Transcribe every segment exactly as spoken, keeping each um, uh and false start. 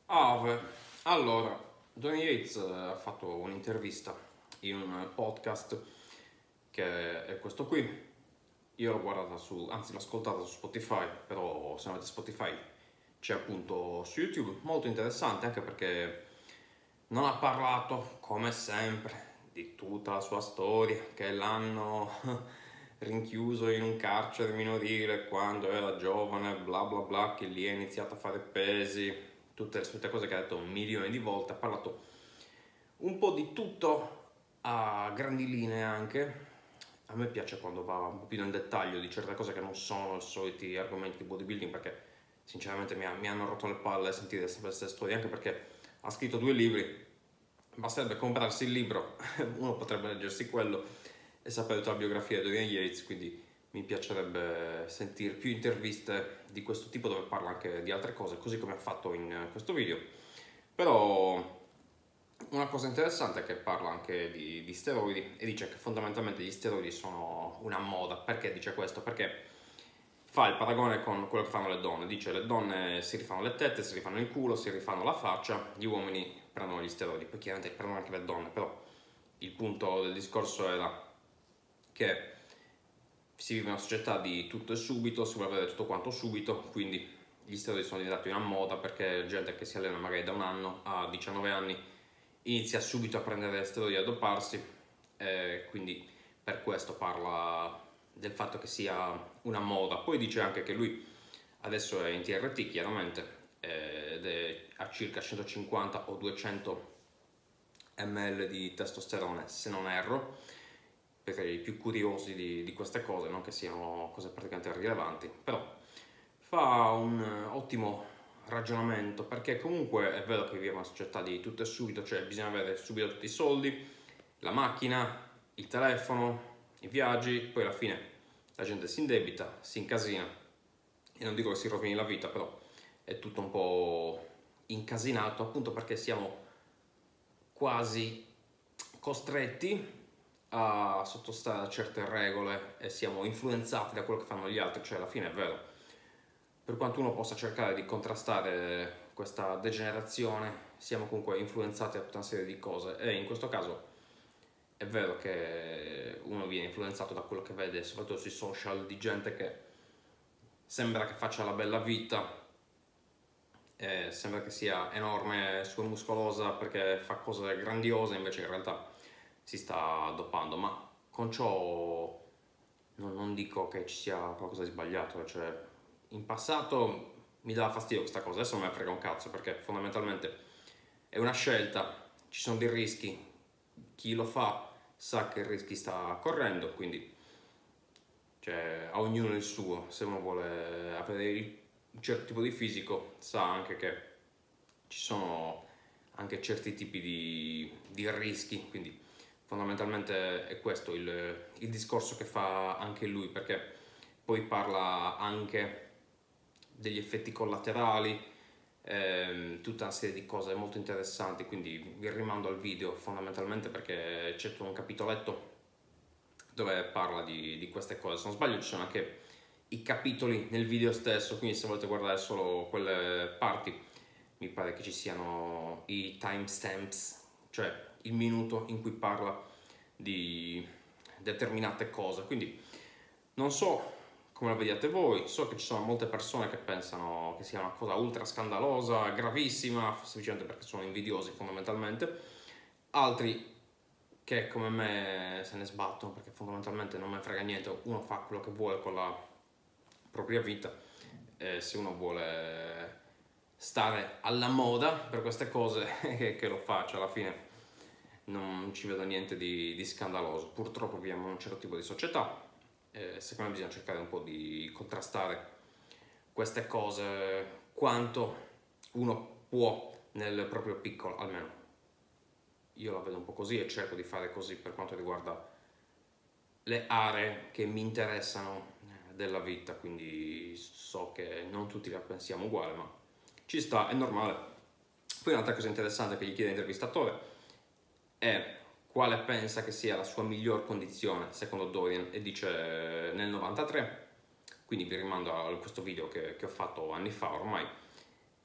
Ave, allora, Donny Yates ha fatto un'intervista in un podcast che è questo qui. Io l'ho guardata su, anzi l'ho ascoltata su Spotify, però se non avete Spotify c'è appunto su YouTube. Molto interessante anche perché non ha parlato, come sempre, di tutta la sua storia, che l'hanno rinchiuso in un carcere minorile quando era giovane, bla bla bla, che lì ha iniziato a fare pesi, tutte le solite cose che ha detto un milione di volte. Ha parlato un po' di tutto a grandi linee anche. A me piace quando va un po' più nel dettaglio di certe cose che non sono i soliti argomenti di bodybuilding, perché sinceramente mi, ha, mi hanno rotto le palle sentire sempre queste storie, anche perché ha scritto due libri. Basterebbe comprarsi il libro, uno potrebbe leggersi quello e sapere tutta la biografia di Donny Yates, quindi mi piacerebbe sentire più interviste di questo tipo dove parla anche di altre cose, così come ha fatto in questo video. Però una cosa interessante è che parla anche di, di steroidi e dice che fondamentalmente gli steroidi sono una moda. Perché dice questo? Perché fa il paragone con quello che fanno le donne. Dice le donne si rifanno le tette, si rifanno il culo, si rifanno la faccia, gli uomini prendono gli steroidi, poi chiaramente prendono anche le donne, però il punto del discorso era che si vive in una società di tutto e subito, si vuole avere tutto quanto subito, quindi gli steroidi sono diventati una moda perché gente che si allena magari da un anno a diciannove anni inizia subito a prendere steroidi e a doparsi, eh, quindi per questo parla del fatto che sia una moda. Poi dice anche che lui adesso è in T R T chiaramente, eh, ed è a circa centocinquanta o duecento millilitri di testosterone, se non erro, per i più curiosi di, di queste cose, non che siano cose praticamente rilevanti, però fa un ottimo ragionamento, perché comunque è vero che viviamo in una società di tutto e subito, cioè bisogna avere subito tutti i soldi, la macchina, il telefono, i viaggi, poi alla fine la gente si indebita, si incasina, e non dico che si rovini la vita, però è tutto un po' incasinato, appunto perché siamo quasi costretti a sottostare a certe regole e siamo influenzati da quello che fanno gli altri. Cioè alla fine è vero, per quanto uno possa cercare di contrastare questa degenerazione, siamo comunque influenzati da tutta una serie di cose, e in questo caso è vero che uno viene influenzato da quello che vede soprattutto sui social, di gente che sembra che faccia la bella vita, eh, sembra che sia enorme, super muscolosa perché fa cose grandiose, invece in realtà si sta dopando. Ma con ciò non, non dico che ci sia qualcosa di sbagliato, cioè in passato mi dava fastidio questa cosa, adesso non me ne frega un cazzo, perché fondamentalmente è una scelta, ci sono dei rischi, chi lo fa sa che rischi sta correndo, quindi cioè, a ognuno il suo. Se uno vuole avere un certo tipo di fisico sa anche che ci sono anche certi tipi di, di rischi, quindi fondamentalmente è questo il, il discorso che fa anche lui, perché poi parla anche degli effetti collaterali, ehm, tutta una serie di cose molto interessanti, quindi vi rimando al video fondamentalmente perché c'è tutto un capitoletto dove parla di, di queste cose. Se non sbaglio ci sono anche i capitoli nel video stesso, quindi se volete guardare solo quelle parti mi pare che ci siano i timestamps, cioè il minuto in cui parla di determinate cose. Quindi non so come la vediate voi, so che ci sono molte persone che pensano che sia una cosa ultra scandalosa, gravissima, semplicemente perché sono invidiosi fondamentalmente, altri che come me se ne sbattono perché fondamentalmente non me ne frega niente, uno fa quello che vuole con la propria vita, e se uno vuole stare alla moda per queste cose che lo faccia, alla fine non ci vedo niente di, di scandaloso. Purtroppo viviamo in un certo tipo di società, e secondo me bisogna cercare un po' di contrastare queste cose quanto uno può nel proprio piccolo, almeno io la vedo un po' così e cerco di fare così per quanto riguarda le aree che mi interessano della vita, quindi so che non tutti la pensiamo uguale, ma ci sta, è normale. Poi un'altra cosa interessante che gli chiede l'intervistatore è quale pensa che sia la sua miglior condizione secondo Dorian, e dice nel novantatré, quindi vi rimando a questo video che, che ho fatto anni fa ormai,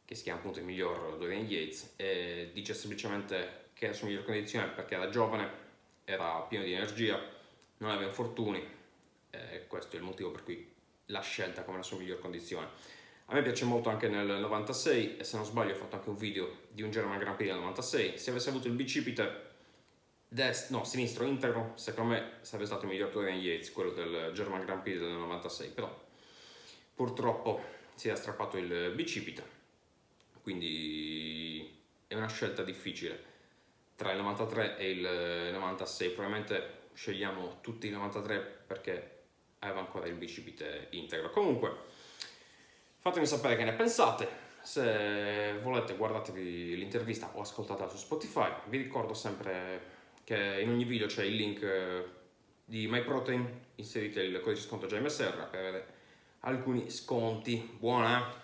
che si chiama appunto il miglior Dorian Yates, e dice semplicemente che è la sua miglior condizione perché da giovane era pieno di energia, non aveva infortuni, e questo è il motivo per cui l'ha scelta come la sua miglior condizione. A me piace molto anche nel novantasei, e se non sbaglio ho fatto anche un video di un German Grand Prix del novantasei. Se avesse avuto il bicipite dest- no, sinistro integro, secondo me sarebbe stato il miglior Dorian Yates, quello del German Grand Prix del novantasei, però purtroppo si è strappato il bicipite, quindi è una scelta difficile tra il novantatré e il novantasei. Probabilmente scegliamo tutti il novantatré perché aveva ancora il bicipite integro. Comunque, fatemi sapere che ne pensate. Se volete guardatevi l'intervista o ascoltatela su Spotify. Vi ricordo sempre che in ogni video c'è il link di MyProtein, inserite il codice sconto G M S R per avere alcuni sconti. Buona!